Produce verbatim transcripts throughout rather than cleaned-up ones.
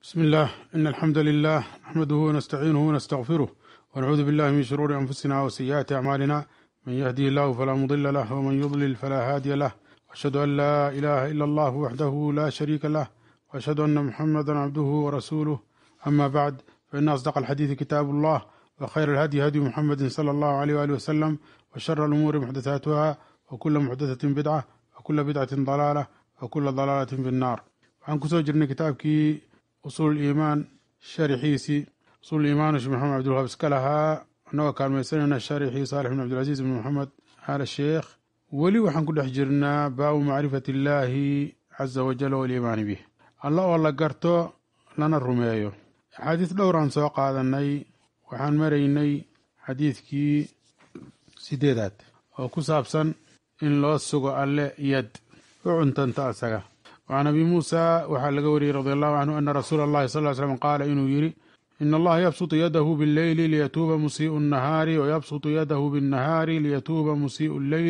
بسم الله إن الحمد لله نحمده ونستعينه ونستغفره ونعوذ بالله من شرور أنفسنا وسيئات أعمالنا من يهديه الله فلا مضل له ومن يضلل فلا هادي له وأشهد أن لا إله إلا الله وحده لا شريك له وأشهد أن محمدا عبده ورسوله أما بعد فإن أصدق الحديث كتاب الله وخير الهدي هدي محمد صلى الله عليه وآله وسلم وشر الأمور محدثاتها وكل محدثة بدعة وكل بدعة ضلالة وكل ضلالة في النار. waxaan kusoo jirnay kitaabkii usuul iimaan sharxiisii usuul iimaan sheekh maxamed cabdulwahab iska lahaa annagoo kaalmaysanayna sharxii saalix bin cabdilcasiis bin maxamed aal sheekh weli waxaan ku dhex jirnaa baabu macrifati illaahi caza wajal waliimaani bih alla oo la garto lana rumeeyo. axaadiis dhowraan soo qaadanay waxaan maraynay xadiidkii sideedaad oo ku saabsan in loo sugo alle yad u cuntanta asaga. وعن أبي موسى وحال لقوري رضي الله عنه أن رسول الله صلى الله عليه وسلم قال إنه يري إن الله يبسط يده بالليل ليتوب مسيء النهار ويبسط يده بالنهار ليتوب مسيء الليل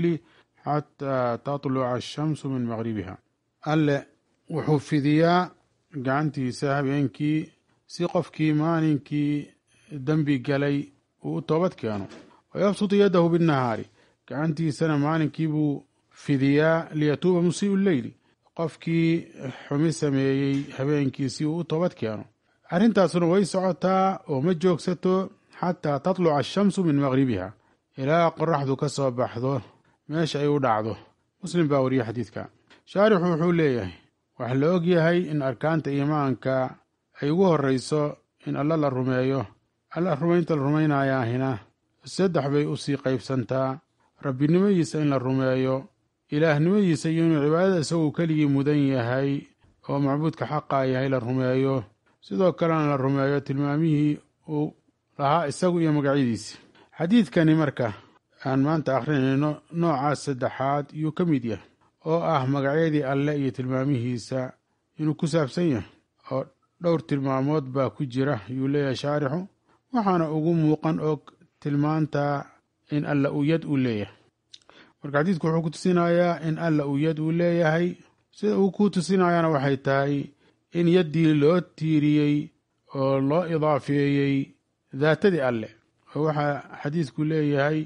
حتى تطلع الشمس من مغربها. قال وحفظيا قعنتي ساهبينكي سيقفكي مانينكي دنبي قلي وطوبت كانوا ويبسط يده بالنهار قعنتي سنة مانينكي بو فذيا ليتوب مسيء الليل qofkii xumi sameeyey habeenkiisii uu u toobad keeno. arrintaasuna way socotaa oo ma joogsato xataa tatluca ashamsu min maqribiha ilaa qoraxdu ka soo baxdo meesha ay u dhacdo. muslim baa wariye xadiidka. shaarixu wuxuu leeyahay waxa la og yahay in arkaanta iimaanka ay ugu horreyso in alla la rumeeyo. alla rumaynta la rumaynayaahina saddex bay u sii qaybsantaa: rabbinimadiisa in la rumeeyo, ilaahnimadiisa iyo inuu cibaadada isaguu keligii mudan yahay oo macbuudka xaqaa yahay la rumeeyo, sidoo kalena la rumeeyo tilmaamihii uu lahaa isagu iyo magacyadiisi. xadiidkani marka aan maanta akhrinayno noocaas saddexaad yuu ka mid yahay oo ah magacyadii alle iyo tilmaamihiisa inuu ku saabsan yahay, oo dhowr tilmaamood baa ku jira yuu leeyahay shaarixu. waxaana ugu muuqan og tilmaanta in alla uu yad uu leeyahay. marka xadiidku wuxuu ku tusinayaa in alla uu yad uu leeyahay. sida uu ku tusinayaana waxay tahay in yaddii loo tiiriyey oo loo idaafeeyey daatadii alle. oo waxaa xadiidku leeyahay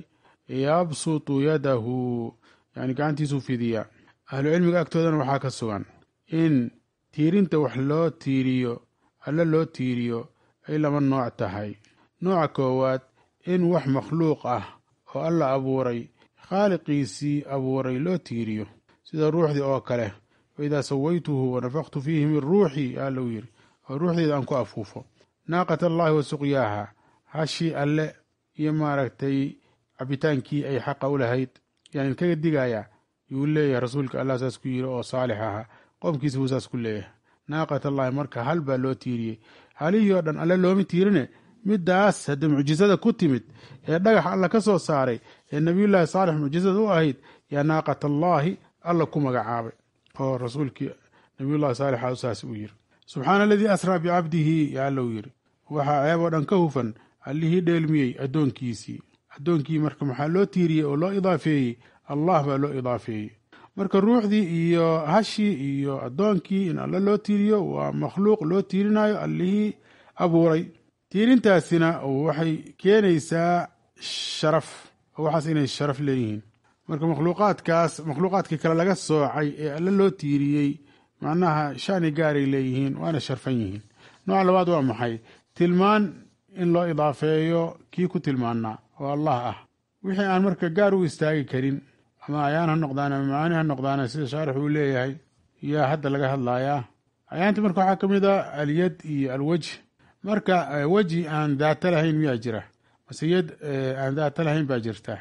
yabsutu yadahu, yani gacantiisuu fidiyaa. ahlucilmiga agtoodana waxaa ka sugan in tiirinta wax loo tiiriyo alle loo tiiriyo ay laba nooc tahay. nooca koowaad in wax makhluuq ah oo alla abuuray khaaliqiisii abuuray loo tiiriyo, sida ruuxdii oo kale. waidaa sawaytuhu wanafaqtu fiihi min ruuxii alla uu yidhi, oo ruuxdeeda aan ku afuufo. naaqat allaahi wa suqyaaha, hashii alle iyo maaragtay cabitaankii ay xaqa u lahayd yaan kaga digayaa yuu leeyahay rasuulka allah saas ku yidhi oo saalix ahaa. qoomkiisa buu saas ku leeyahay. naaqat allaahi marka hal baa loo tiiriyey. halihii oo dhan alle looma tiirine middaas hadda mucjisada ku timid ee dhagax alla ka soo saaray ee nabiyullaahi saalix mucjisada u ahayd yaa naaqat allaahi alla ku magacaabay, oo rasuulkii nabiyullahi saalixa saas uu yidhi. subxaana aladii asraa bicabdihi yaa alla uu yidhi, waxaa ceeb oo dhan ka hufan allihii dheelmiyey addoonkiisii. addoonkii marka maxaa loo tiiriyey oo loo idaafeeyey? allah baa loo idaafeeyey. marka ruuxdii iyo hashii iyo addoonkii in alla loo tiiriyo waa makhluuq loo tiirinayo allihii abuuray. tiirintaasina waxay keenaysaa sharaf, oo waxaas inay sharaf leeyihiin. marka makhluuqaadkaas makhluuqaadkii kale laga soocay ee alle loo tiiriyey macnaha shani gaaray leeyihiin, waana sharfan yihiin. nooca labaad waa maxay? tilmaan in loo idaafeeyo kii ku tilmaannaa oo allah ah. wixii aan marka gaar u istaagi karin, ama ayaan ha noqdaan ama macaani ha noqdaan, sida shaarix uu leeyahay yaa hadda laga hadlayaa. ayaanta marka waxaa ka mid ah alyad iyo alwajh. marka weji aan daato lahayn miyaa jira? mase yad aan daato lahayn baa jirta?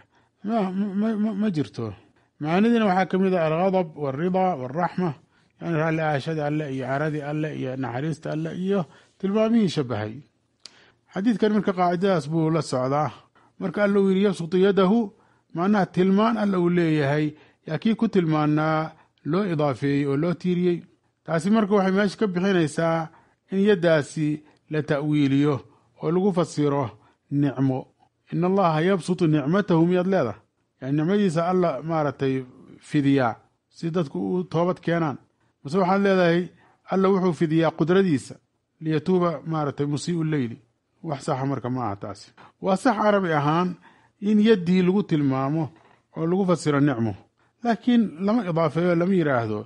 ma jirto. macaanidiina waxaa ka mid ah alghadab walridaa walraxma, yani raalli aashadii alle iyo caradii alle iyo naxariista alle iyo tilmaamihii shabahay. xadiidkan marka qaacidadaas buu la socdaa. marka alla uu yidhi yabsutu yadahu, macnaha tilmaan alla uu leeyahay yaa kii ku tilmaanaa loo idaafeeyey oo loo tiiriyey. taasi marka waxay meesha ka bixinaysaa in yaddaasi la ta'wiiliyo oo lagu fasiro nicmo. in allaha yabsutu nicmatahu miyaad leedahay? yani nicmadiisa alla maaragtay fidiyaa si dadku u toobad keenaan. mase waxaad leedahay alla wuxuu fidiyaa qudradiisa liyatuuba maaratay musii'u leyli wax saxa marka ma aha taasi. waa sax carabi ahaan in yaddii lagu tilmaamo oo lagu fasiro nicmo, laakiin lama idaafeeyo, lama yidhaahdo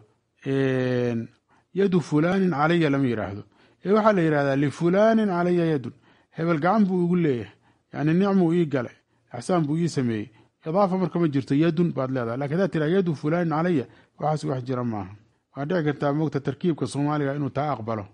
yadu fulaanin calaya, lama yidhaahdo ee waxaa la yidhahdaa lifulaanin calaya yadun, hebel gacan buu igu leeyahay, yani nicmuu ii galay, ixsaan buu ii sameeyey. idaafa marka ma jirto, yadun baad leedahay. lakin hadaad tiraa yadu fulaanin calaya, waxaas wax jira maaha. waa dhici kartaa moogta tarkiibka soomaaliga inuu taa aqbalo,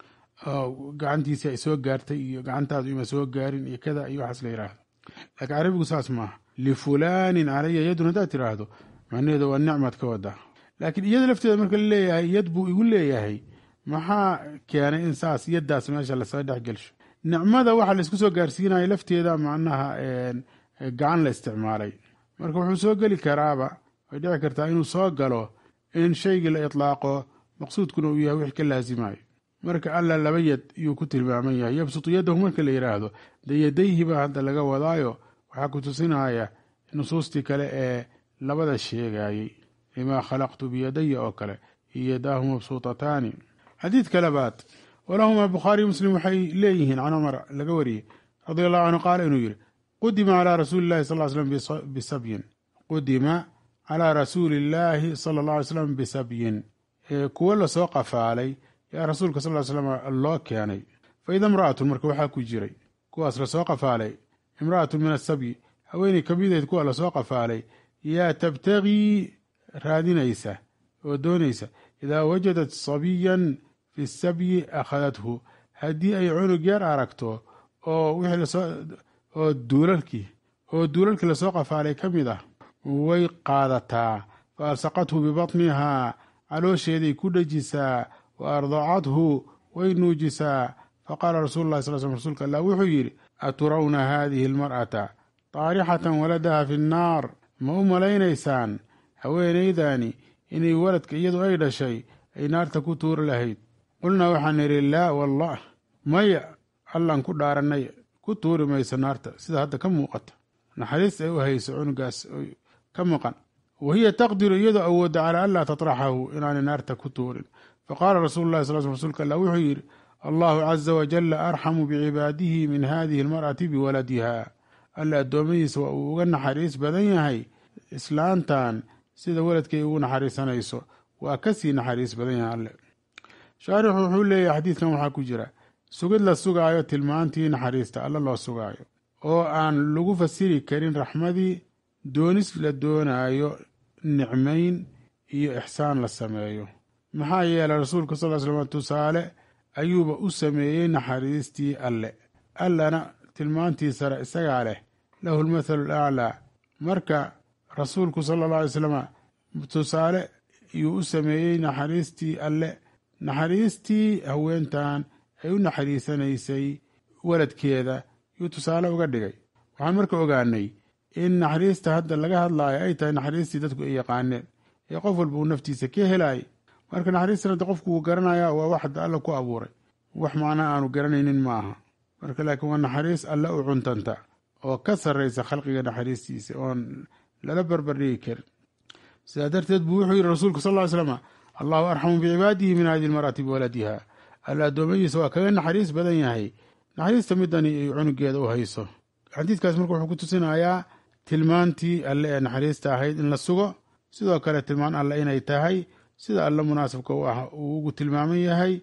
gacantiisi ay soo gaartay iyo gacantaadu ima soo gaarin iyo kada iyo waxaas la yidhaahdo. laakiin carabigu saas maaha. lifulaanin calaya yadun haddaad tiraahdo macnaheeda waa nicmaad ka wadaa. laakiin iyada lafteeda marka la leeyahay yad buu igu leeyahay, maxaa keenay in saas yaddaas meesha lasoo dhex gelsho? nicmada waxa laisku soo gaarsiinaya lafteeda macnaha gacan la isticmaalay. marka wuxuu soo geli karaaba, way dhici kartaa inuu soo galo in shaygii la itlaaqo maqsuudkuna uu yahay wix ka laasimayo. marka alla laba yad iyuu ku tilmaaman yahay. yabsutu yadahu marka la yidhaahdo de yadayhi baa hadda laga wadaayo, waxaa ku tusinaya nusuustii kale ee labada sheegayey, limaa khalaqtu biyadaya oo kale iyo yadaahu mabsuutataani. xadiid kale baad walahumaa bukhaariy muslim waxay leeyihiin can cumar laga wariyey radia allahu canhu qaala inuu yidhi qudima calaa rasuuli llahi sal slam bisabyin qudima calaa rasuuli illaahi sala alla alay slam bisabyin kuwo lasoo qafaalay yaa rasuulka sal ly slam loo keenay. fa ida imra'atun marka waxaa ku jiray kuwaas lasoo qafaalay, imra'atun min asabyi, haweeney ka midayd kuwa lasoo qafaalay, yaa tabtagii raadinaysa oo doonaysa idaa wajadat sabiyan fi sabyi akhadathu, haddii ay cunug yar aragto oo wixii lasoo oo duulalkii oo duulalkii lasoo qafaalay ka mid ah way qaadataa. fa alsaqathu bibatnihaa, caloosheeday ku dhejisaa, wa ardacathu way nuujisaa. faqaala rasuulu llahi sal sl rsulka allah wuxuu yidhi aturawna haadihi almar'ata taarixatan waladaha fi nnaar, ma u malaynaysaan haweenaydani inay waladka iyadu ay dhashay ay naarta ku tuuri lahayd? qulnaa waxaan idhi laa wallah, maya allaan ku dhaarannay ku tuuri mayso naarta, sida hadda ka muuqata naxariis ay u hayso cunugaas ka maqan. wa hiya taqdiru iyadoo awoodda calaa anlaa tatraxahu inaanay naarta ku tuurin. faqaala rasuulu llahi sal sl rsulka allah wuxuu yidhi allahu caza wajalla arxamu bicibaadihi min hadihi almar'ati biwaladiha, alla addoommadiisa waa uu uga naxariis badan yahay islaantan sida waladkay ugu naxariisanayso, waa kasii naxariis badan yahay alle. shaarixu wuxuu leeyahay xadiidkan waxaa ku jira sugid la sugaayo tilmaantii naxariista alla loo sugaayo, oo aan lagu fasiri karin raxmadii doonis la doonaayo nicmayn iyo ixsaan la sameeyo. maxaa yeelay rasuulka sal slam tusaale ayuuba u sameeyey naxariistii alle, allana tilmaantii sare isagaa leh, lahu lmathalu alaclaa. marka rasuulku sala alla alay slam tusaale ayuu u sameeyey naxariistii alle, naxariistii haweentan ay u naxariisanaysay waladkeeda yuu tusaale uga dhigay. waxaan marka ogaanay in naxariista hadda laga hadlaayo ay tahay naxariistii dadku ay yaqaaneen ee qof walba uu naftiisa ka helay. marka naxariistan hadda qofku uu garanaya waa wax hadda alla ku abuuray, wax macnaa aanu garanaynin ma aha. marka laakiin waa naxariis alle u cuntanta oo ka sarraysa khalqiga naxariistiisa oon lala barbardhigi karin. sidaa darteed buu wuxuu yidhi rasuulku sal ly slam allahu arxamu bicibaadihi min hadihi almar'ati biwaladiha, alla addoommadiisa waa kaga naxariis badan yahay naxariista midani ay cunugeeda u hayso. xadiidkaas marka wuxuu ku tusinayaa tilmaantii alle ee naxariista ahayd in la sugo, sidoo kale tilmaan alle inay tahay sida alle munaasabka u ah uu ugu tilmaaman yahay,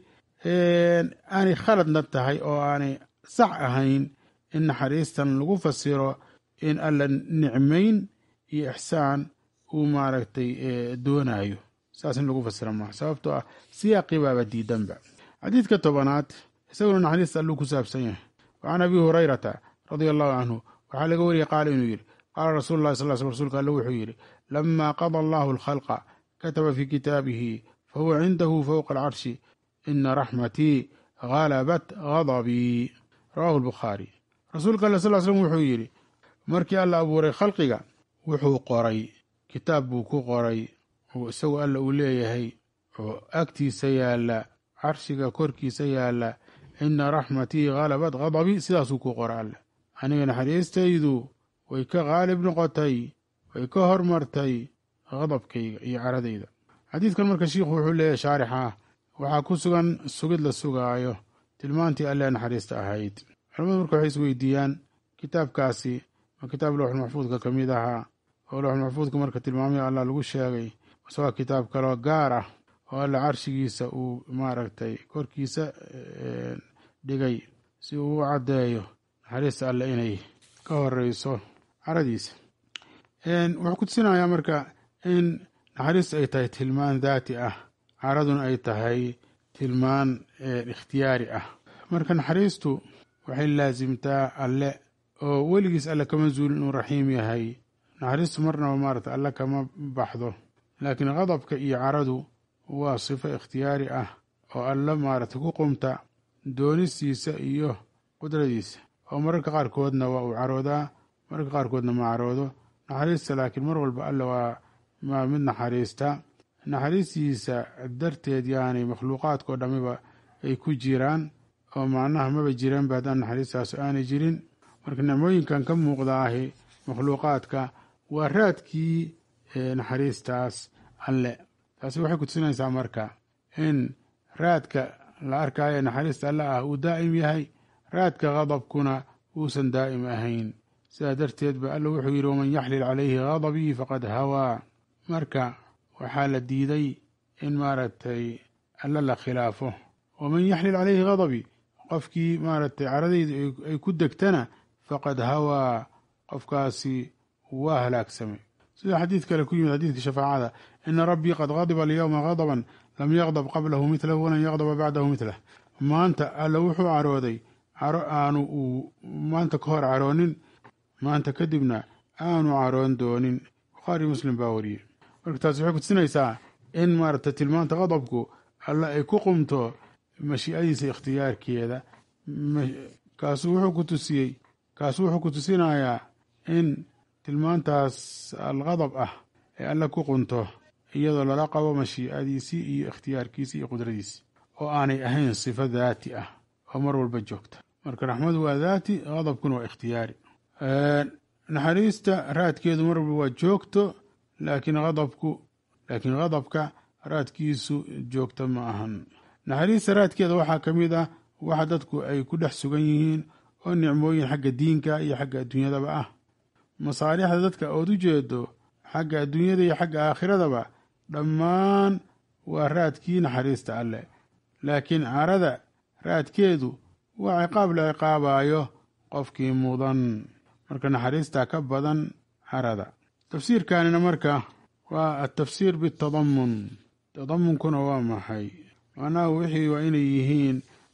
aanay khaladna tahay oo aanay sax ahayn in naxariistan lagu fasiro in alla nicmayn iyo ixsaan uu maaragtay doonayo, saas in lagu fasira maaha, sababtoo ah siyaaqii baaba diidanba. xadiidka tobanaad isaguna naxariista alluu ku saabsan yahay. wa can abi hurayrata radia allahu canhu waxaa laga wariyey qaala inuu yidhi qaala rasuulu llahi sal sl rsulka alle wuxuu yidhi lamaa qada allahu alkhalqa kataba fii kitaabihi fahuwa cindahu fowqa alcarshi ina raxmatii halabat gadabii, rawahu albukhaari. rasuulka alle sal slm wuxuu yidhi markii alla abuuray khalqiga wuxuu qoray kitaab buu ku qoray oo isagu alla uu leeyahay oo agtiisa yaalla, carshiga korkiisa yaalla, ina raxmatii halabat gadabii, sidaasuu ku qora alle, aniga naxariistaydu way ka qaalib noqotay, way ka hormartay qadabkayga iyo caradayda. xadiidkan marka shiikhu wuxuu leeyahay shaarixa waxaa ku sugan sugid la sugaayo tilmaantii alle naxariista ahayd. culamadu marka waxay isweydiiyaan kitaabkaasi ma kitaab lawxulmaxfuudka ka mid ahaa oo lawxulmaxfuudka marka tilmaamihii allah lagu sheegay mase waa kitaab kaloo gaar ah oo alla carshigiisa uu maaragtay korkiisa dhigay si uu u caddeeyo naxariista alle inay ka horeyso caradiisa. wuxuu ku tusinayaa marka in naxariista ay tahay tilmaan daati ah, caraduna ay tahay tilmaan ikhtiyaari ah. marka naxariistu waxay laasimtaa alle oo weligiis alle kama zuulin inuu raxiim yahay. naxariistu marnaba maarata alle kama baxdo, laakiin qadabka iyo caradu waa sifo ikhtiyaari ah oo alle maarata ku qumta doonistiisa iyo qudradiisa, oo mararka qaarkoodna waa uu caroodaa, mararka qaarkoodna ma caroodo. naxariista laakiin mar walba alle waa maa mid naxariista, naxariistiisa darteed yaani makhluuqaadkao dhamiba ay ku jiraan, oo macnaha maba jiraan ba haddaan naxariistaas aanay jirin. marka nicmooyinkan ka muuqda ahi makhluuqaadka waa raadkii naxariistaas alle. taasi waxay ku tusinaysaa marka in raadka la arkaayo naxariista alle ah uu daa'im yahay, raadka qadabkuna uusan daa'im ahayn. sidaa darteed ba alla wuxuu yidhi waman yaxlil calayhi qadabii faqad hawaa. marka waxaa la diiday in maaragtay alla la khilaafo. waman yaxlil calayhi qadabii, qofkii maaragtay caradayda ay ku degtana faqad hawaa, qofkaasi waa halaagsamay. sida xadiid kale ku yimid xadiidka shafaacada, ina rabbii qad qadiba alyawma qadaban lam yaqdab qablahu midlahu walan yaqdaba bacdahu midlah. maanta alla wuxuu carooday caro aanu uu maanta ka hor caroonin, maanta kadibna aanu caroon doonin. bukhaari muslim baa wariyey. marka taasi waxay kutusinaysaa in maaragta tilmaanta qadabku alla ay ku qumto mashiicadiisa ikhtiyaarkeeda. kaasu wuxuu ku tusiyey kaasu wuxuu ku tusinayaa in tilmaantaas alqadab ah ee alla ku qunto iyadoo lala qabo mashiicadiisii iyo ikhtiyaarkiisii iyo qudradiisii, oo aanay ahayn sifo daati ah oo mar walba joogta. marka raxmadu waa daati, qadabkuna waa ikhtiyaari. naxariista raadkeedu mar walba waa joogto, laakiin qadabku laakiin qadabka raadkiisu joogto ma ahan. naxariista raadkeeda waxaa ka mid ah waxa dadku ay ku dhex sugan yihiin oo nicmooyin xagga diinka iyo xagga adduunyadaba ah. masaalixda dadka ood u jeedo xagga adduunyada iyo xagga aakhiradaba dhammaan waa raadkii naxariista alle, laakiin carada raadkeedu waa ciqaab la ciqaabayo qofkii mudan. marka naxariista ka badan carada. tafsiirkanina marka waa atafsiir bitadamun. tadamunkuna waa maxay? macnaha wixii waa inay yihiin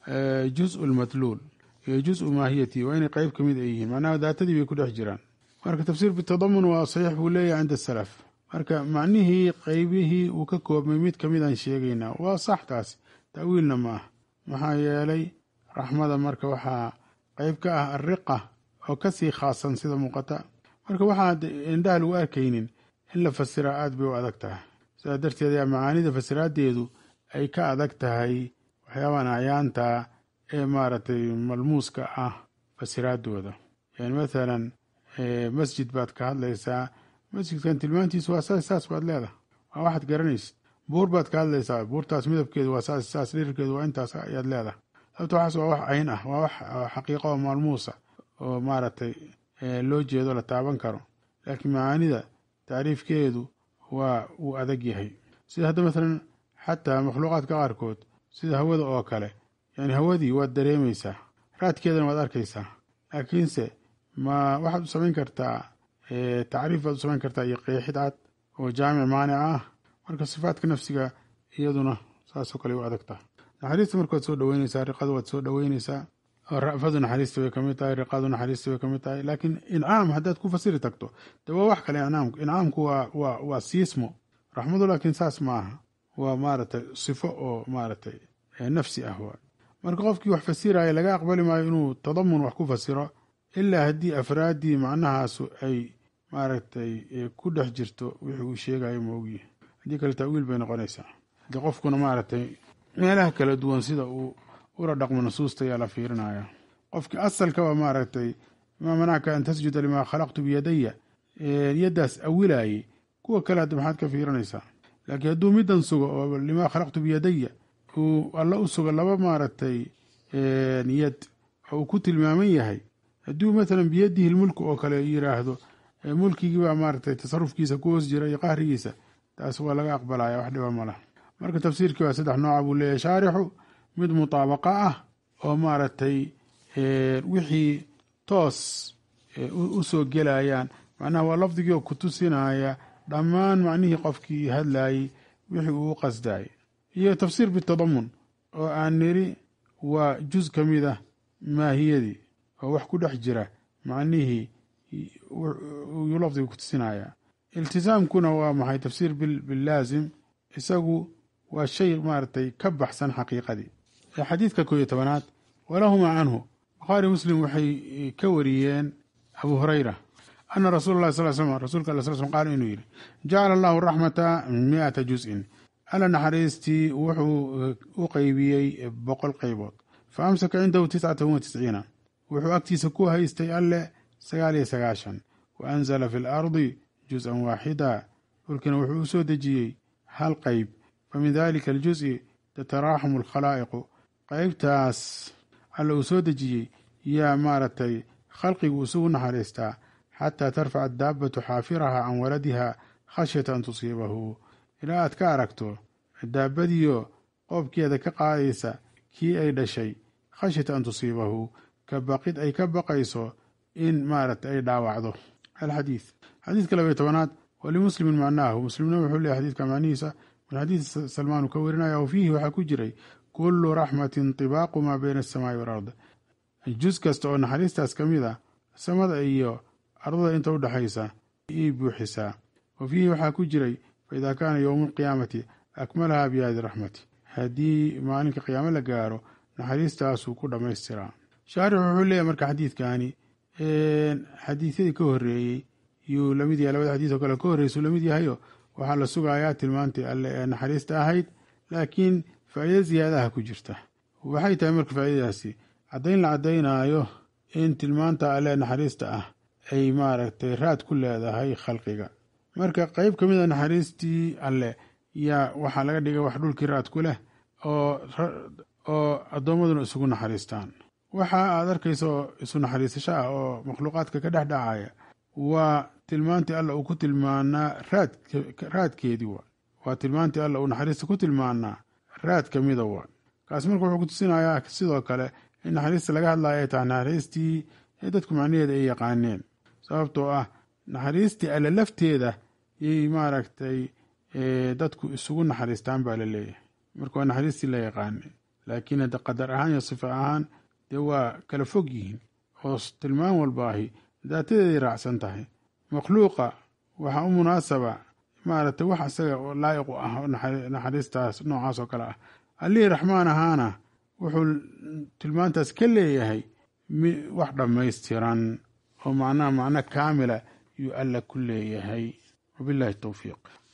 juz-u lmatluul iyo juz-u maahiyati, waa inay qeyb ka mid ay yihiin, macnaha daatadii bay ku dhex jiraan. marka tafsiir bitadamun waa saxiix buu leeyahay cinda salaf. marka macnihii qeybihii uu ka koobmay mid kamid aan sheegaynaa waa sax, taasi ta'wiilna ma ah. maxaa yeelay raxmada marka waxaa qeyb ka ah arriqa oo kasii khaasan sida muuqata. marka waxaad indhaha lagu arkaynin in la fasiraa aad bay u adag tahay. sidaa darteed ayaa macaanida fasiraadeedu ay ka adag tahay waxyaabahan acyaanta ee maaragtay malmuuska ah fasiraadooda. yani mathalan masjid baad ka hadlaysaa, masjidkan tilmaantiisu waa saas saas baad leedahay, waa waxaad garanaysid. buur baad ka hadlaysaa, buurtaas midabkeedu waa saas saas, dhirirkeedu waa intaas ayaad leedahay. sababto waxaas waa wax cayn ah, waa wax xaqiiqo oo maalmuusa oo maaragtay loo jeedo la taaban karo. laakiin macaanida tacriifkeedu waa uu adag yahay. sida hadda mathalan xataa makhluuqaadka qaarkood sida hawada oo kale, yani hawadii waad dareemaysaa, raadkeedana waad arkaysaa, laakiinse ma waxaad u samayn kartaa tacriif baad u samayn kartaa iyo qeexid cad oo jaamic maanica ah. marka sifaadka nafsiga iyaduna saasoo kale u adagtaha. naxariista marka waad soo dhaweynaysaa, riqada waad soo dhaweynaysaa, ra'fadu naxariista way kamid tahay, riqadu naxariista way kamid tahay. laakiin incaam haddaad ku fasiri tagto de waa wax kale. incaamku incaamku waa waa waa siismo. raxmadu laakiin saas ma aha, waa maaragtay sifo oo maaragtay nafsi ah. waa marka qofkii wax fasiraya laga aqbali maayo inuu tadamun wax ku fasiro ilaa haddii afraaddii macnahaasu ay maaragtay ku dhex jirto wixii uu sheegayo maogiyi. haddii kale ta'wiil bay noqonaysaa. haddii qofkuna maaragtay meelaha kala duwan sida uu ula dhaqmo nusuusta ayaa la fiirinaya. qofkii asalka waa maaragtay maa manacka an tasjuda limaa khalaqtu biyadaya, yaddaas awilaayey, kuwa kale hadda maxaad ka fiirinaysaa? laakiin hadduu midan sugo oo limaa khalaqtu biyadaya uu alla u sugo laba maaragtay yad uu ku tilmaaman yahay hadduu maalan biyadihi lmulku oo kale yiraahdo mulkigii baa maaragtay tasarufkiisa ku hoos jira iyo qahrigiisa taas waa laga aqbalaya wax dhiba ma laha marka tafsiirkii waa saddex nooca buu leeyahay shaarixu mid mutaabaqa ah oo maaragtay wixii toos u soo gelayaan macnaha waa lafdigii oo ku tusinaya dhammaan macnihii qofkii hadlayey wixii uu qasdayay iyo tafsiir bitadamun oo aan niri waa juz ka mid ah maahiyadii oo wax ku dhex jira macnihii yuu lafdiga ku tusinaya iltisaamkuna waa maxay tafsiir bilaazim isagu waa shay maaragtay ka baxsan xaqiiqadii xadiidka koo iyo tobanaad walahuma canhu bukhaari muslim waxay ka wariyeen abu hurayra ana rasuula llahi sal slam rasuulka alla sal slm qaala inuu yidhi jacala allahu raxmata miata juz'in alla naxariistii wuxuu u qeybiyey boqol qaybood fa amsaka cindahu tiscatan wa tisciina wuxuu agtiisa ku haystay alle sagaal iyo sagaashan wa anzala fi lardi juz'an waaxida dhulkina wuxuu u soo dejiyey hal qayb fa min dalika aljuz'i tataraaxamu alkhalaa'iqu qaybtaas alla uu soo dejiyey yaa maaragtay khalqigu isugu naxariistaa xataa tarfaca daabatu xaafiraha can waladiha khashyata an tusiibahu ilaa aad ka aragto daabadiyo qoobkeeda ka qaadaysa kii ay dhashay khashyata an tusiibahu ka baqid ay ka baqayso in maaragtay ay dhaawacdo alxadiid xadiidka labaiyo tobanaad walimuslimin macnaahu muslimna wuxuu leeyahy xadiidka macnihiisa min xadiid salmaanu ka warinaya o fiihi waxaa ku jiray kullu raxmatin tibaaqu maa bayna asamaai walard juz kasta oo naxariistaas ka mid a samada iyo ardada inta udhexaysa iyay buuxisaa wa fiihi waxaa ku jiray faidaa kaana yowmu alqiyaamati akmalahaa biyaadi raxmati haddii maalinka qiyaamo la gaaro naxariistaasuu ku dhammaystiraa shaarix wuxuu leeyahy marka xadiidkani xadiisyadii ka horeeyey yuu lamid yahay labada xadiis oo kale ka horreysuu lamid yahayo waxaa la sugayaa tilmaantii alle ee naxariista ahayd laakiin faa'iida ziyaadaha ku jirta waxay tahay marka faa'iidadaasi caddayn la caddaynaayo in tilmaanta alle naxariista ah ay maaragtay raad ku leedahay khalqiga marka qeyb ka mid a naxariistii alle yaa waxaa laga dhigay wax dhulkii raad ku leh oo oo addoommaduna isugu naxariistaan waxa aad arkaysa oo isu naxariisasho ah oo makhluuqaadka ka dhex dhacaya waa tilmaantii alla uu ku tilmaanaa raad raadkeedii wa waa tilmaantii alla uu naxariista ku tilmaanaa raad ka mida wa kaasi marka wuxuu ku tusinayaa sidoo kale in naxariista laga hadlayo ay tahay naxariistii ee dadku macnaheeda ay yaqaaneen sababtoo ah naxariistii alle lafteeda yay maaragtay dadku isugu naxariistaan baa la leeyahay marka waa naxariistii la yaqaanay laakiin hadda qadar ahaan iyo sifa ahaan dee waa kala fog yihiin oo tilmaan walbaahi daatadeeday raacsan tahay makhluuqa waxaa u munaasaba maaragtay wax isaga laa'iqu ah oo naxariistaas noocaas oo kale ah allihii raxmaan ahaana wuxuu tilmaantaas ka leeyahay wax dhammaystiran oo macnaha macno kaamila yuu alla ku leeyahay wabillahi towfiiq